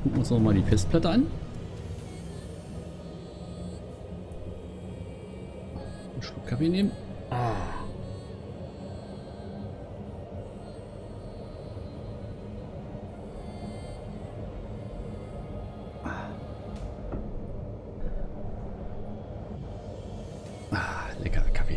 Gucken wir uns noch mal die Festplatte an. Einen Schluck Kaffee nehmen. Ah. Leckerer Kaffee.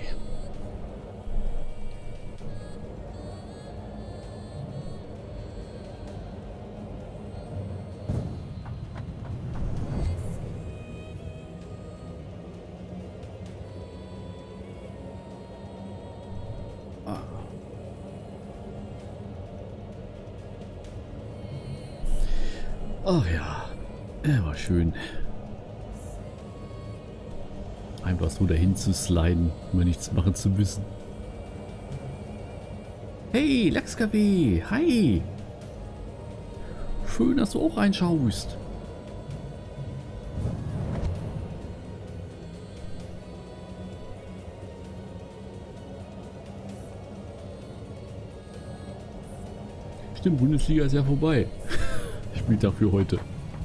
Ach ja, er war schön. Einfach so dahin zu sliden, immer nichts machen zu müssen. Hey, Lachskaffee, hi! Schön, dass du auch reinschaust. Stimmt, Bundesliga ist ja vorbei. Spieltag für heute.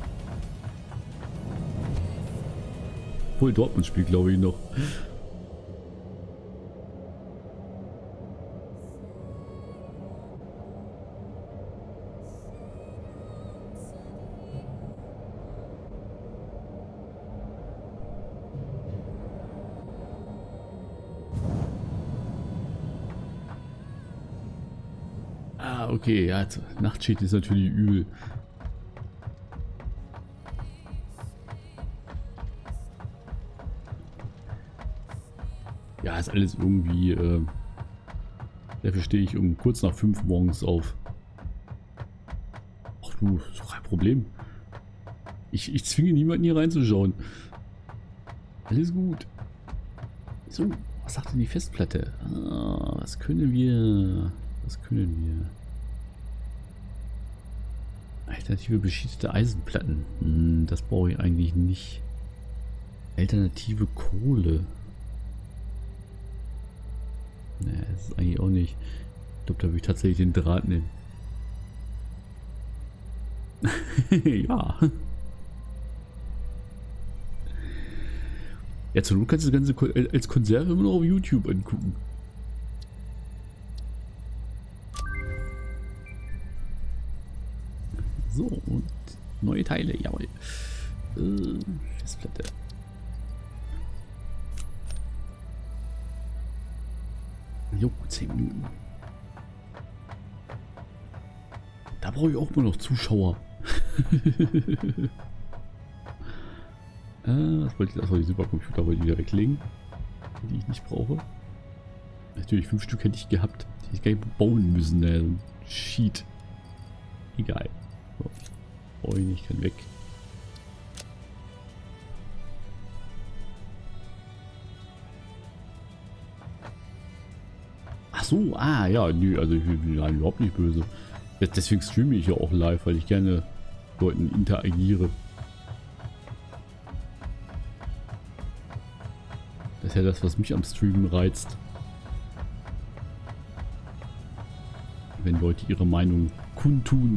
Obwohl Dortmund spielt, glaube ich, noch. Ah, okay, ja, Nachtschicht ist natürlich übel. Ja, ist alles irgendwie, dafür stehe ich um kurz nach 5 morgens auf. Ach du, ist doch kein Problem. Ich zwinge niemanden hier reinzuschauen. Alles gut. So, was sagt denn die Festplatte? Ah, was können wir? Was können wir? Alternative beschichtete Eisenplatten. Das brauche ich eigentlich nicht. Alternative Kohle. Ne, das ist eigentlich auch nicht. Ich glaube, da würde ich tatsächlich den Draht nehmen. Ja. Ja, zur Not kannst du das Ganze als Konserve immer noch auf YouTube angucken. So, und neue Teile, jawohl. Festplatte. Jo, 10 Minuten. Da brauche ich auch nur noch Zuschauer. Was wollte ich? Achso, die Supercomputer wollte ich wieder weglegen, die ich nicht brauche. Natürlich 5 Stück hätte ich gehabt, die ich gar nicht bauen müssen. Sheet. Egal. So. Brauche ich nicht, kann weg. Ach so, ja, nö, also ich bin überhaupt nicht böse. Deswegen streame ich ja auch live, weil ich gerne Leuten interagiere. Das ist ja das, was mich am Streamen reizt. Wenn Leute ihre Meinung kundtun.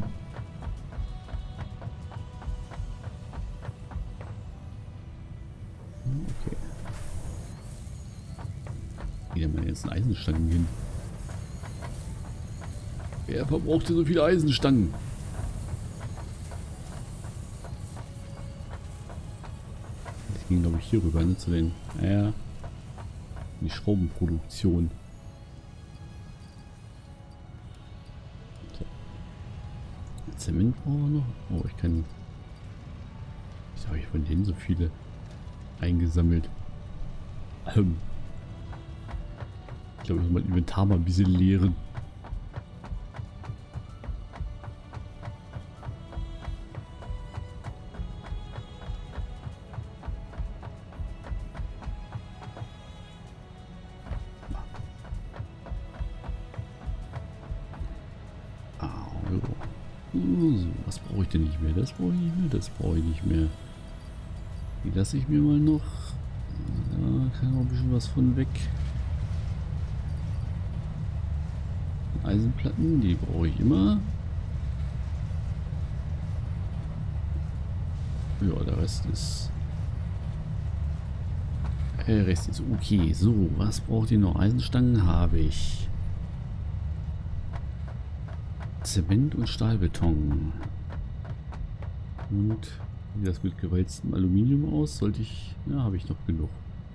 Okay. Wie denn meine ganzen Eisenstangen hin? Wer verbraucht denn so viele Eisenstangen? Das ging, glaube ich, hier rüber, ne, zu den, die Schraubenproduktion. So. Zement brauchen wir noch. Oh, ich kann. Wieso habe ich von denen so viele eingesammelt? Ich glaube, ich muss mein Inventar mal ein bisschen leeren. So, was brauche ich denn nicht mehr? Das brauche ich nicht mehr, das brauche ich nicht mehr. Die lasse ich mir mal noch. Da kann auch ein bisschen was von weg. Eisenplatten, die brauche ich immer. Ja, der Rest ist... Der Rest ist okay. So, was braucht ihr noch? Eisenstangen habe ich. Zement und Stahlbeton. Und wie sieht das mit gewalztem Aluminium aus? Sollte ich... Ja, habe ich noch genug.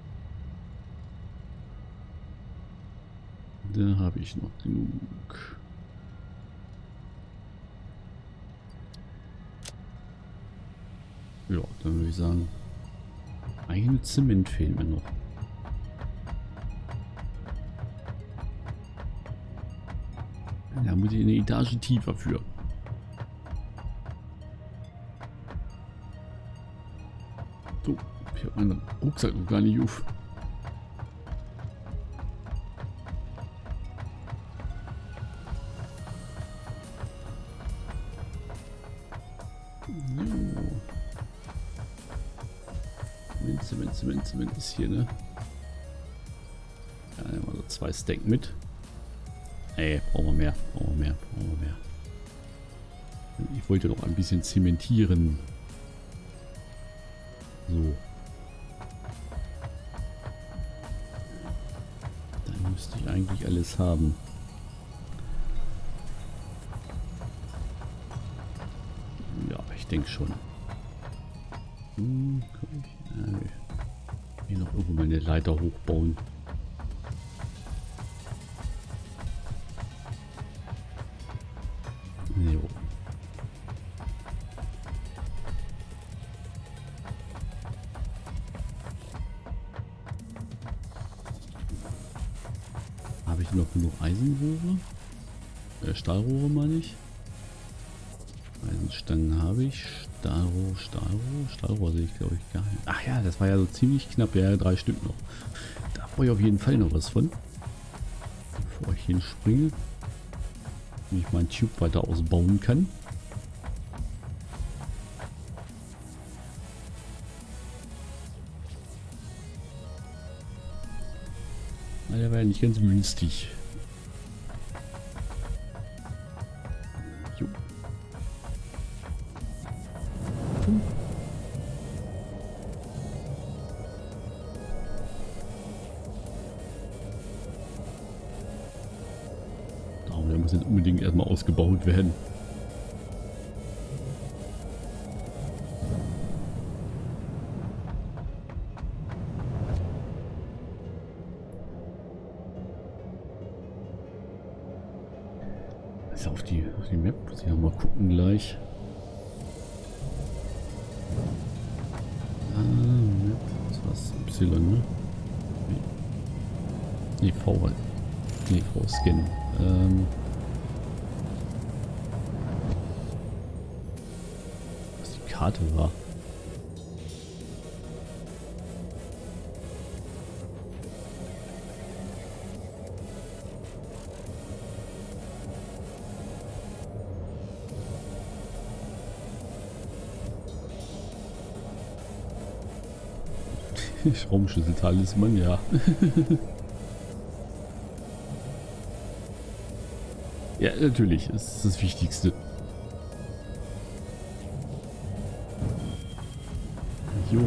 Da habe ich noch genug. Ja, dann würde ich sagen, eine Zement fehlt mir noch. Da muss ich eine Etage tiefer für. So, ich habe meinen Rucksack noch gar nicht auf. Zement ist hier, ne? Ja, nehmen wir so 2 Stack mit. Ey, brauchen wir mehr. Ich wollte noch ein bisschen zementieren. So. Dann müsste ich eigentlich alles haben. Ja, ich denke schon. Kann ich hier noch irgendwo meine Leiter hochbauen. Jo. Habe ich noch genug Eisenrohre? Stahlrohre meine ich. Eisenstangen habe ich. Stahlrohr sehe ich glaube ich gar nicht. Ach ja, das war ja so ziemlich knapp. Ja, 3 Stück noch. Da brauche ich auf jeden Fall noch was von. Bevor ich hinspringe. Wenn ich meinen Tube weiter ausbauen kann. Der war ja nicht ganz günstig. Jo. Darum, der muss jetzt unbedingt erstmal ausgebaut werden. Ist auf die Map, muss ich noch mal gucken gleich. Map, was war's? Y, ne? Nee, V halt. Nee, V-Scan. Was die Karte war. Schraubenschlüssel-Talisman, ja. Ja, natürlich, das ist das Wichtigste. Jo.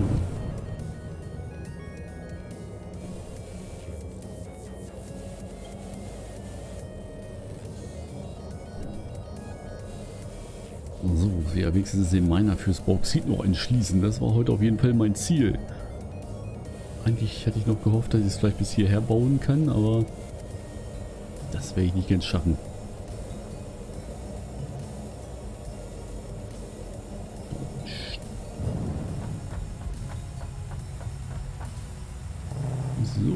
So, ja, wenigstens den Miner fürs Bauxit noch entschließen. Das war heute auf jeden Fall mein Ziel. Eigentlich hätte ich noch gehofft, dass ich es vielleicht bis hierher bauen kann, aber das werde ich nicht ganz schaffen. So.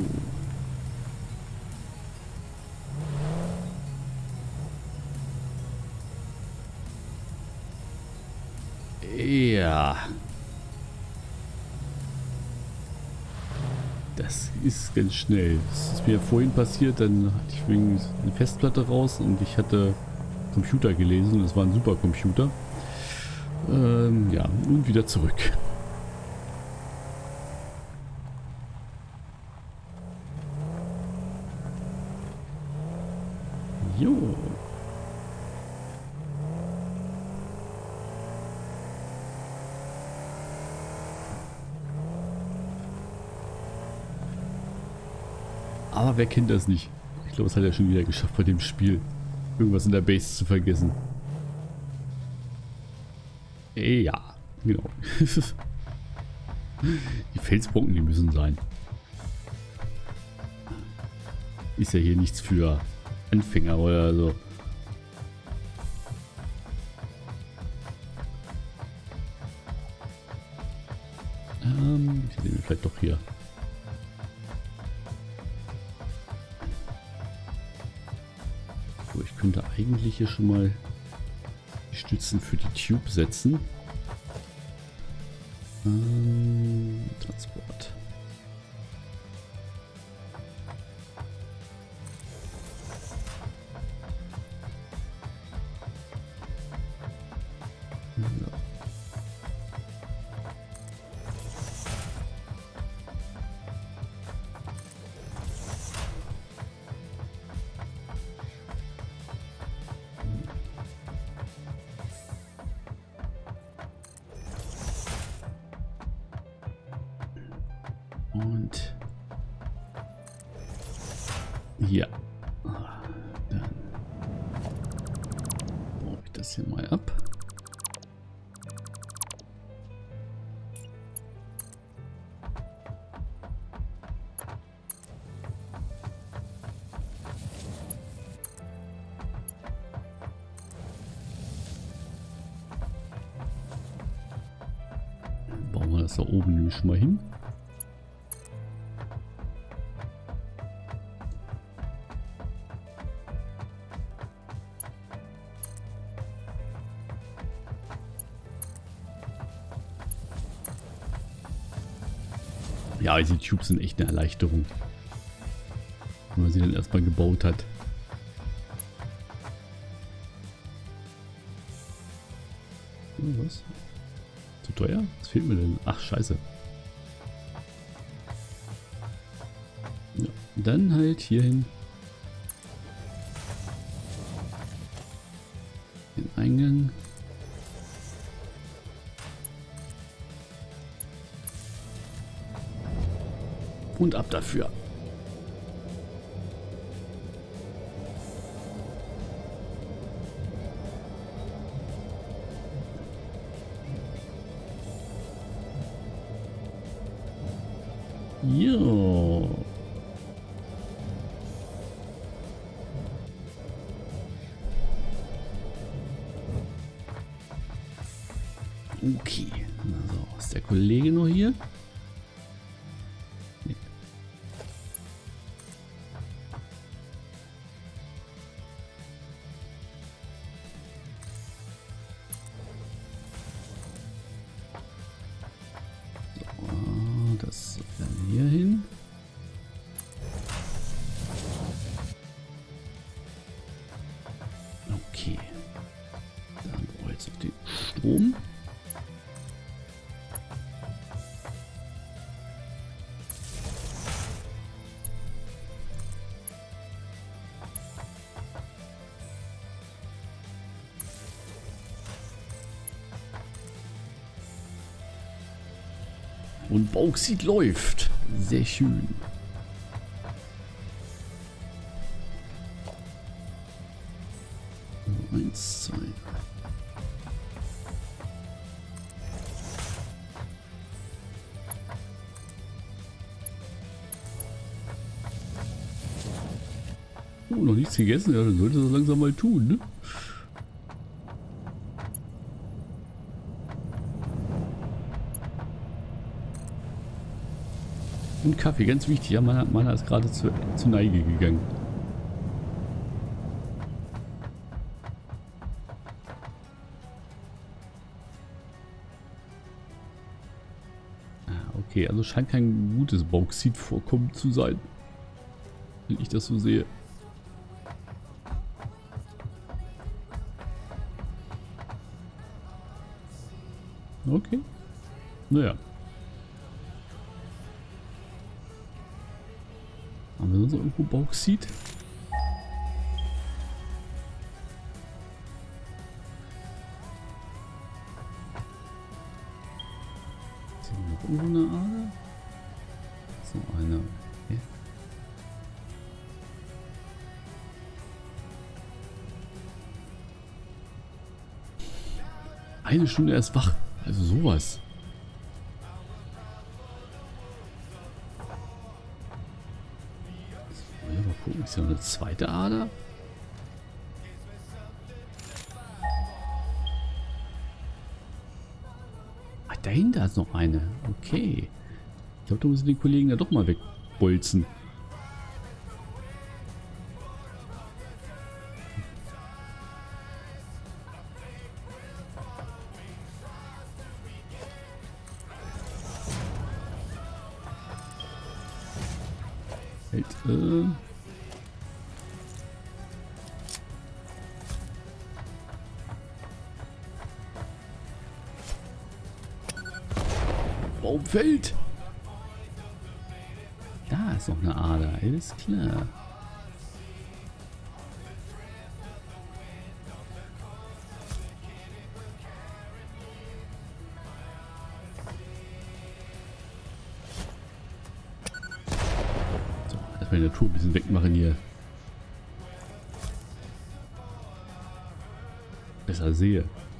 Ja. Das ist ganz schnell. Das ist mir vorhin passiert, dann hatte ich wegen eine Festplatte raus und ich hatte Computer gelesen. Das war ein Supercomputer. Ja, und wieder zurück. Jo. Aber wer kennt das nicht? Ich glaube, es hat er schon wieder geschafft bei dem Spiel. Irgendwas in der Base zu vergessen. Ja, genau. Die Felsbrocken, die müssen sein. Ist ja hier nichts für Anfänger oder so. Ich nehme vielleicht doch hier. So, ich könnte eigentlich hier schon mal die Stützen für die Tube setzen. Transport. Ja. Und hier. Dann baue ich das hier mal ab. Dann bauen wir das da oben nämlich schon mal hin. Ja, diese Tubes sind echt eine Erleichterung. Wenn man sie dann erstmal gebaut hat. Was? Zu teuer? Was fehlt mir denn? Ach, scheiße. Ja, dann halt hierhin. Den Eingang. Und ab dafür. Jo. Okay. Also, ist der Kollege noch hier? Das dann hier hin. Okay. Dann brauche ich jetzt noch den Strom. Und Bauxit läuft. Sehr schön. So, 1, 2. Oh, noch nichts gegessen? Ja, dann sollte das langsam mal tun, ne? Und Kaffee, ganz wichtig. Ja, Mana ist gerade zur Neige gegangen. Okay, also scheint kein gutes Bauxit-Vorkommen zu sein. Wenn ich das so sehe. Okay. Naja. Haben wir sonst noch irgendwo Bauxit? Ist hier noch irgendwo eine Ader? So, eine. Okay. Eine Stunde erst wach. Also sowas. So, mal gucken, ist ja noch eine zweite Ader? Ah, dahinter ist noch eine. Okay. Ich glaube, da müssen die Kollegen ja doch mal wegbolzen. Halt, Baum fällt. Da ist noch eine Ader, alles klar. So, erstmal die Natur ein bisschen wegmachen hier. Besser sehe.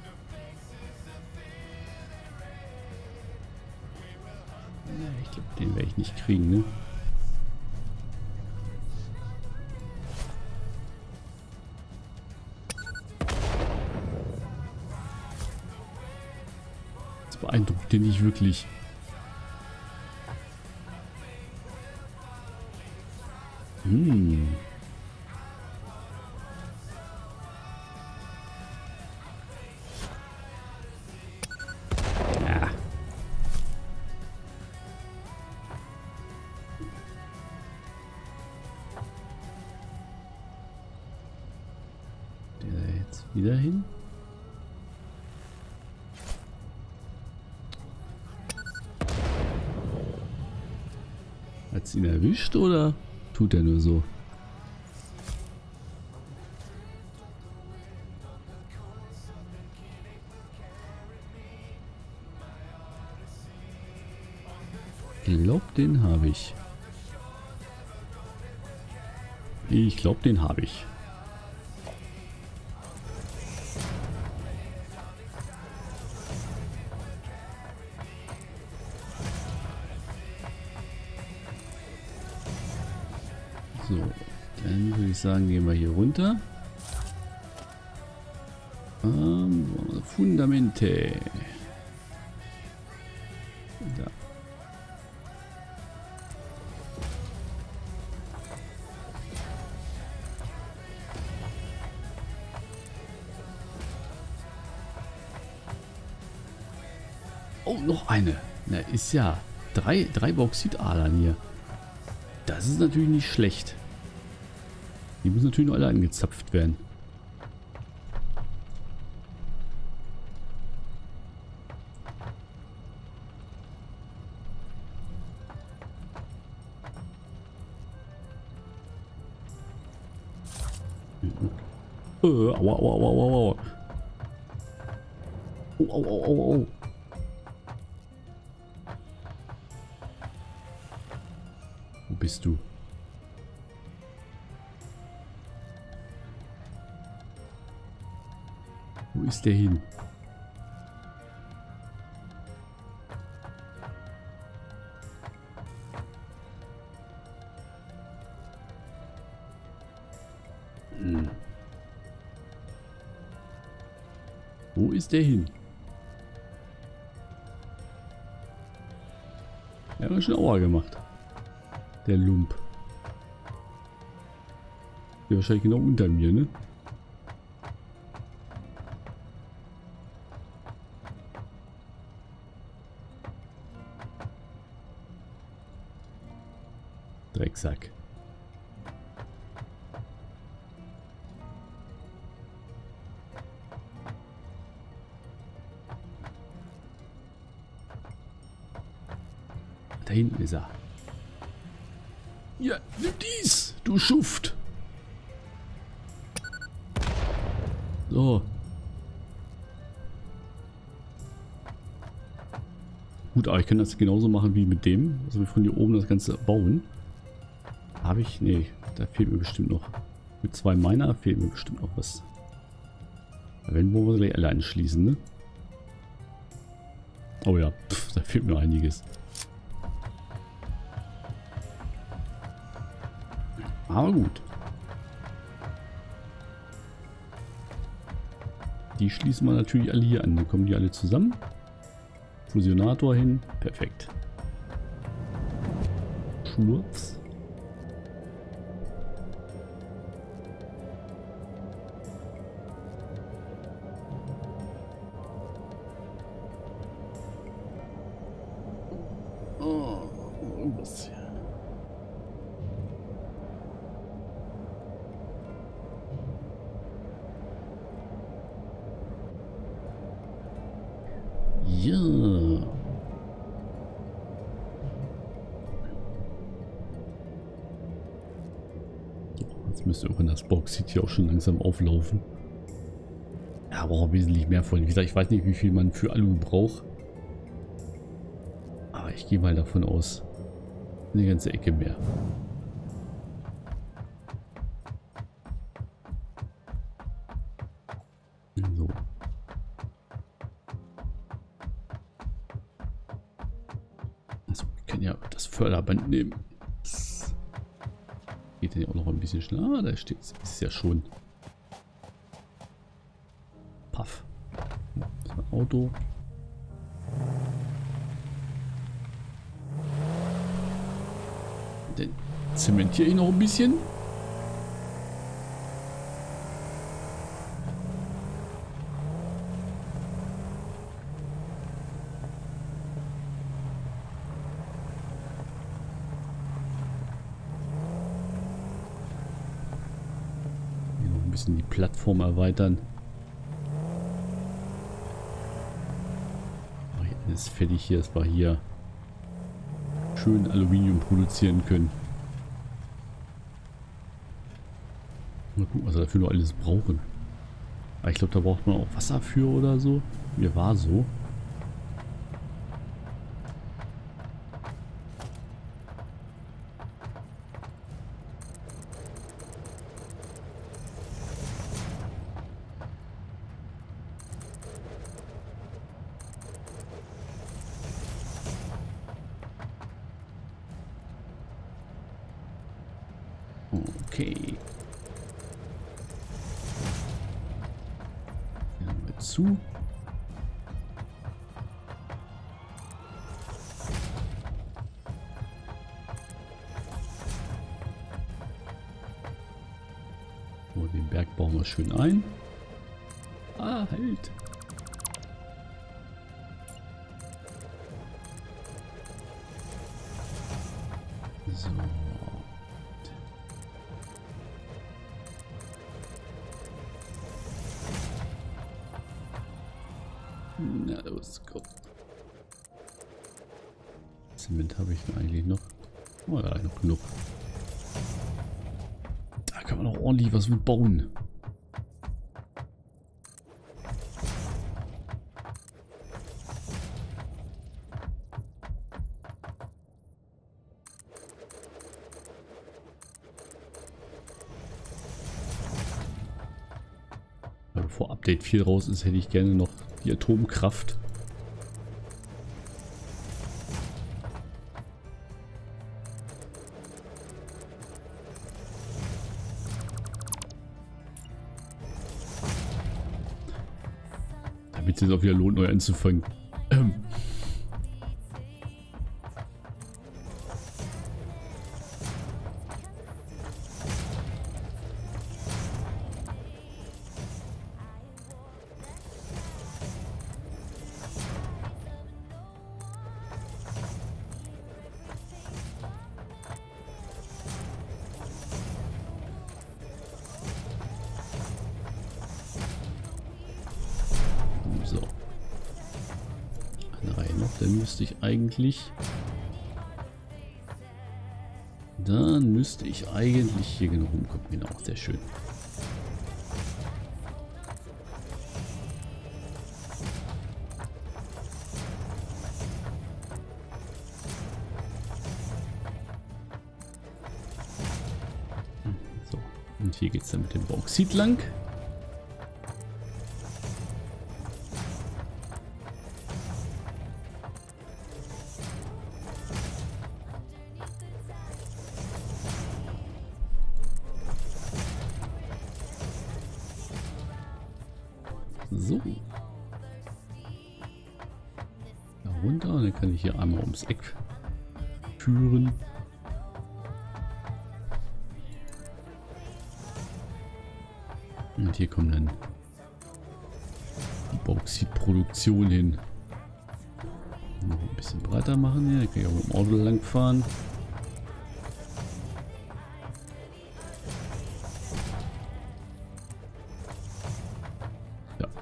Ich glaube, den werde ich nicht kriegen, ne? Das beeindruckt den nicht wirklich. Ja. Der jetzt wieder hin. Hat's ihn erwischt oder tut er nur so? Ich glaube, den habe ich. Ich glaube, den habe ich. So, dann würde ich sagen, gehen wir hier runter. Fundamente. Da. Oh, noch eine. Na, ist ja drei Bauxitadern hier. Das ist natürlich nicht schlecht. Die müssen natürlich noch alle angezapft werden. Aua, aua, aua, aua, aua. Oh, au, au, au, au. Wo bist du? Wo ist der hin? Wo ist der hin? Er hat schon Aua gemacht. Der Lump. Der wahrscheinlich genau unter mir, ne? Drecksack. Da hinten ist er. Ja, nimm dies, du Schuft. So. Gut, aber ich kann das genauso machen wie mit dem. Also wir von hier oben das Ganze bauen. Habe ich? Nee, da fehlt mir bestimmt noch. Mit 2 Miner fehlt mir bestimmt noch was. Wenn wollen wir gleich alle anschließen, ne? Oh ja, da fehlt mir einiges. Aber gut. Die schließen wir natürlich alle hier an. Dann kommen die alle zusammen. Fusionator hin. Perfekt. Schurz. Oh, was? Ja. Jetzt müsste auch in das Bauxit hier auch schon langsam auflaufen. Ja, aber auch wesentlich mehr von. Wie gesagt, ich weiß nicht, wie viel man für Alu braucht. Aber ich gehe mal davon aus, eine ganze Ecke mehr. So. Also, ich kann ja das Förderband nehmen. Das geht dann ja auch noch ein bisschen schneller. Ah, da steht es ja schon. Paff. Das ist ein Auto. Dann zementiere ich noch ein bisschen. Hier noch ein bisschen die Plattform erweitern. Ist fertig hier, dass wir hier schön Aluminium produzieren können. Mal gucken, was wir dafür noch alles brauchen. Aber ich glaube, da braucht man auch Wasser für oder so. Mir war so. Okay. Hier haben wir zu. So, den Berg bauen wir schön ein. Ah, halt. So. Na, los, komm. Zement habe ich denn eigentlich noch? Oh ja, noch genug. Da kann man auch ordentlich was mit bauen. Ja, bevor Update 4 raus ist, hätte ich gerne noch die Atomkraft. Damit es jetzt auch wieder lohnt, neu anzufangen. So. Eine Reihe noch, dann müsste ich eigentlich... Dann müsste ich eigentlich hier genau rumkommen. Genau, sehr schön. So, und hier geht es dann mit dem Bauxit lang. So. Da runter. Dann kann ich hier einmal ums Eck führen. Und hier kommt dann die Bauxitproduktion hin. Noch ein bisschen breiter machen hier. Dann kann ich auch mit dem Auto lang fahren. Ja.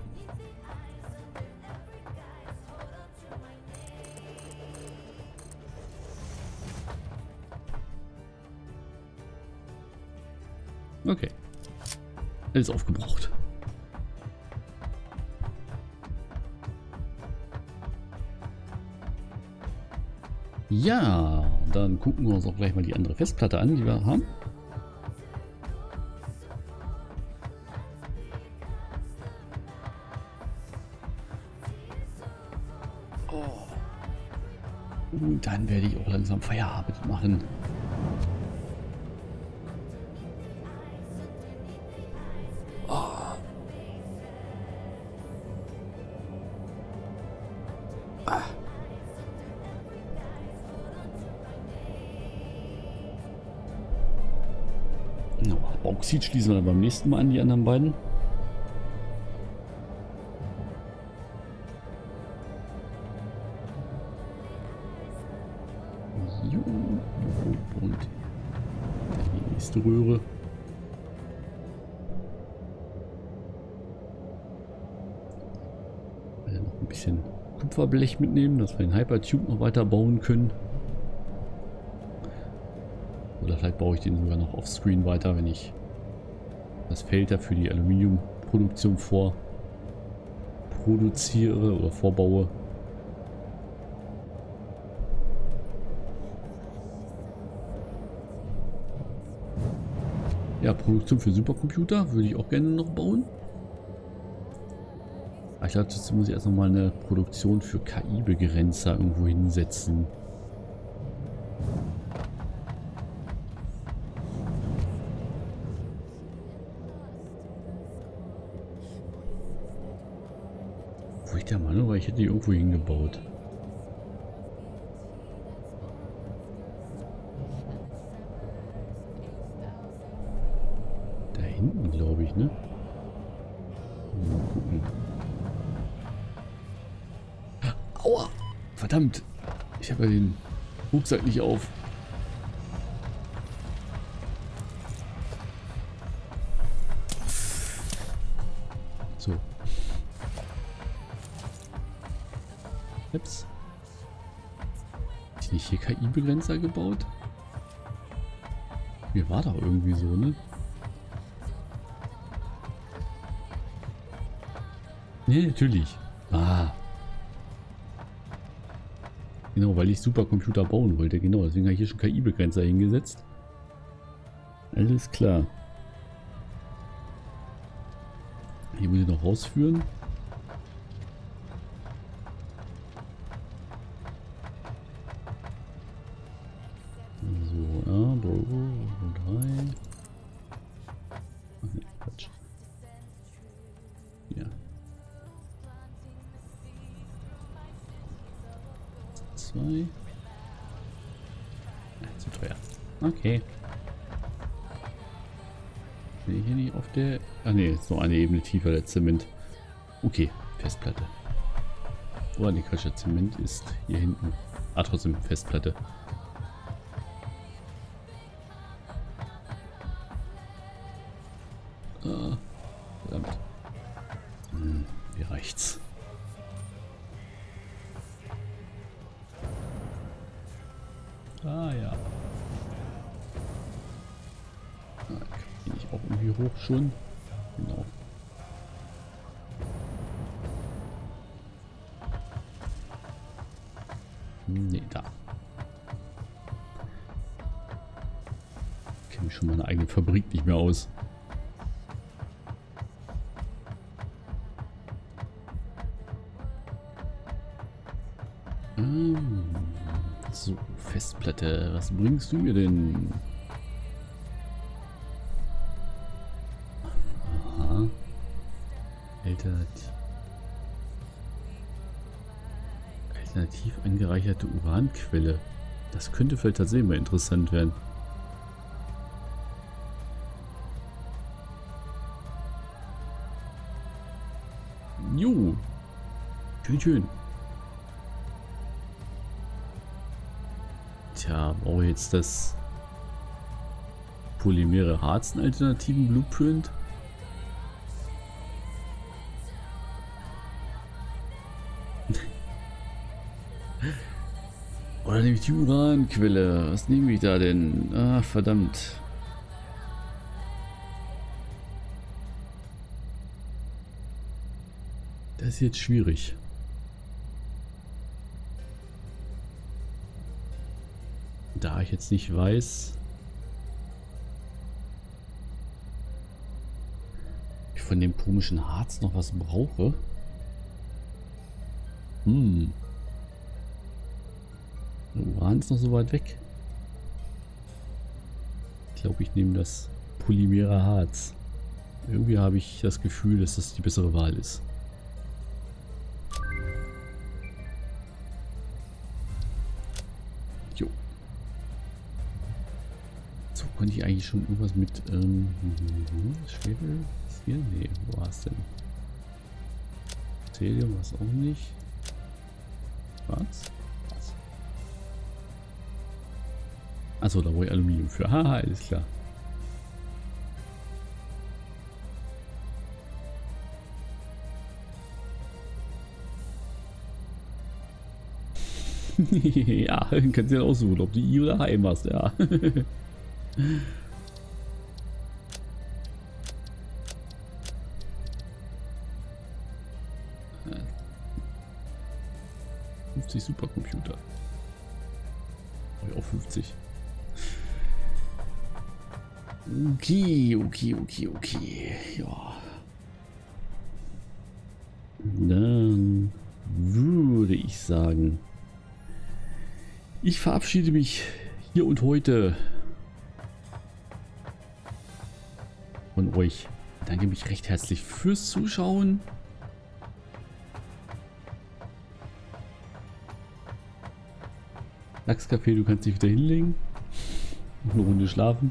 Okay. Alles aufgebraucht. Ja, dann gucken wir uns auch gleich mal die andere Festplatte an, die wir haben. Und dann werde ich auch langsam Feierabend machen. Bauxit schließen wir dann beim nächsten Mal an, die anderen beiden. Jo. Und die nächste Röhre. Noch ein bisschen Kupferblech mitnehmen, dass wir den Hypertube noch weiter bauen können. Oder vielleicht baue ich den sogar noch offscreen weiter, wenn ich das Feld da für die Aluminiumproduktion vorproduziere oder vorbaue. Ja, Produktion für Supercomputer würde ich auch gerne noch bauen. Aber ich glaube, dazu muss ich erst noch mal eine Produktion für KI-Begrenzer irgendwo hinsetzen. Wo ich der Meinung war, ich hätte die irgendwo hingebaut. Da hinten, glaube ich, ne? Mal gucken. Aua! Verdammt! Ich habe ja den Rucksack nicht auf. So. Ups. Ist nicht hier KI-Begrenzer gebaut? Mir war doch irgendwie so, ne? Ne, natürlich. Ah. Genau, weil ich Supercomputer bauen wollte. Genau, deswegen habe ich hier schon KI-Begrenzer hingesetzt. Alles klar. Hier muss ich noch rausführen. So, ja, Bro, 3. Ach ne, Quatsch. Ja. 2. Zu teuer. Okay. Sehe ich hier nicht auf der... Ah ne, ist noch eine Ebene tiefer der Zement. Okay, Festplatte. Oh, ne, Quatsch, der Zement ist hier hinten. Ah, trotzdem Festplatte. Ah, verdammt. Wie reicht's? Ah ja. Kann ich auch irgendwie hoch schon? Genau. Nee, da. Ich kenne mich schon meine eigene Fabrik nicht mehr aus. So, Festplatte. Was bringst du mir denn? Aha. Alternativ. Alternativ angereicherte Uranquelle. Das könnte vielleicht tatsächlich mal interessant werden. Jo. Schön, schön. Tja, brauche ich jetzt das polymere Harzen alternativen Blueprint? Oder nehme ich die Uranquelle? Was nehme ich da denn? Ah, verdammt. Das ist jetzt schwierig. Da ich jetzt nicht weiß, ob ich von dem komischen Harz noch was brauche. Uran ist noch so weit weg. Ich glaube, ich nehme das polymere Harz. Irgendwie habe ich das Gefühl, dass das die bessere Wahl ist. Jo. So konnte ich eigentlich schon irgendwas mit Schwefel? Ist hier? Nee, wo war es denn? Thelium war es auch nicht. Was? Achso, da brauche ich Aluminium für. Haha, alles klar. Ja, kannst du ja aussuchen, ob du I oder H machst, ja. Supercomputer. Auch 50. Okay. Ja. Dann würde ich sagen, ich verabschiede mich hier und heute von euch. Danke mich recht herzlich fürs Zuschauen. Lachscafé, du kannst dich wieder hinlegen. Eine Runde schlafen.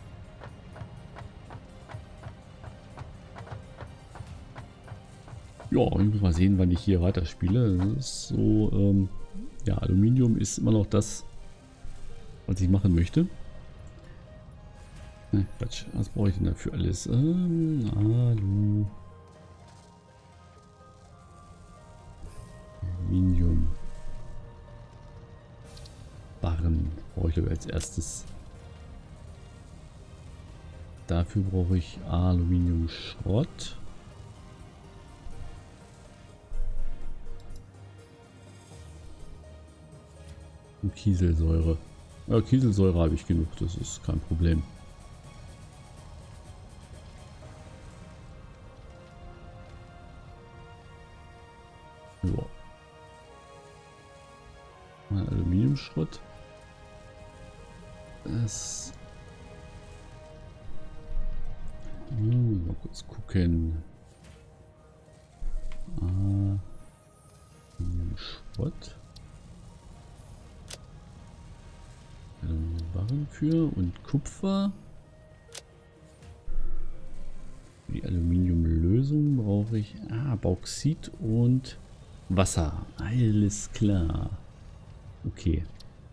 Ja, ich muss mal sehen, wann ich hier weiterspiele. Das ist so, ja, Aluminium ist immer noch das, was ich machen möchte. Ne, Quatsch, was brauche ich denn dafür alles? Alu. Aluminium. Barren brauche ich als erstes. Dafür brauche ich Aluminiumschrott. Und Kieselsäure. Ja, Kieselsäure habe ich genug, das ist kein Problem. Ja. Mal Aluminiumschrott. Das. Mal kurz gucken. Aluminiumschrott. Barren für und Kupfer. Für die Aluminiumlösung brauche ich Bauxit und Wasser. Alles klar. Okay.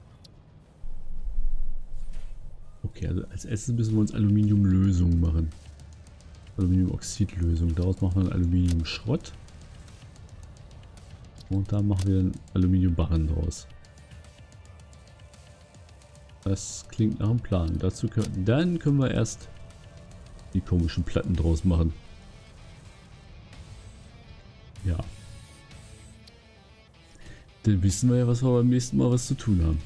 Okay, also als erstes müssen wir uns Aluminiumlösung machen. Aluminiumoxidlösung. Daraus machen wir einen Aluminiumschrott. Und da machen wir einen Aluminiumbarren draus. Das klingt nach einem Plan. Dann können wir erst die komischen Platten draus machen. Ja. Dann wissen wir ja, was wir beim nächsten Mal was zu tun haben.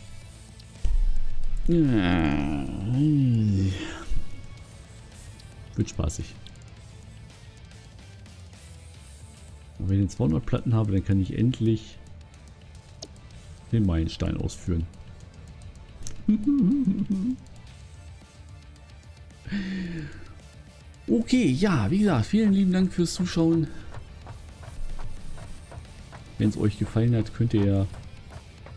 Ja. Wird spaßig. Und wenn ich 200 Platten habe, dann kann ich endlich den Meilenstein ausführen. Okay, ja, wie gesagt, vielen lieben Dank fürs Zuschauen. Wenn es euch gefallen hat, könnt ihr ja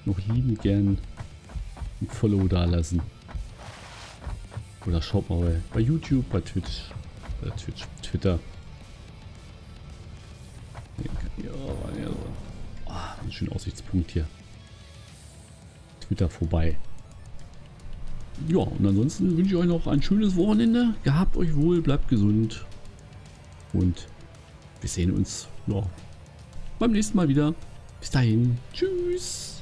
noch liebend gern ein Follow da lassen. Oder schaut mal bei YouTube, bei Twitch, Twitter. Ja, ein schöner Aussichtspunkt hier. Twitter vorbei. Ja, und ansonsten wünsche ich euch noch ein schönes Wochenende. Gehabt euch wohl, bleibt gesund. Und wir sehen uns beim nächsten Mal wieder. Bis dahin. Tschüss.